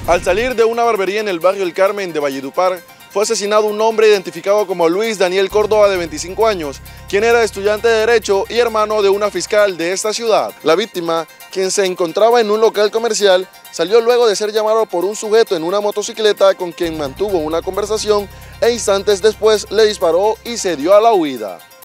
Al salir de una barbería en el barrio El Carmen de Valledupar, fue asesinado un hombre identificado como Luis Daniel Córdoba, de 25 años, quien era estudiante de Derecho y hermano de una fiscal de esta ciudad. La víctima, quien se encontraba en un local comercial, salió luego de ser llamado por un sujeto en una motocicleta con quien mantuvo una conversación e instantes después le disparó y se dio a la huida.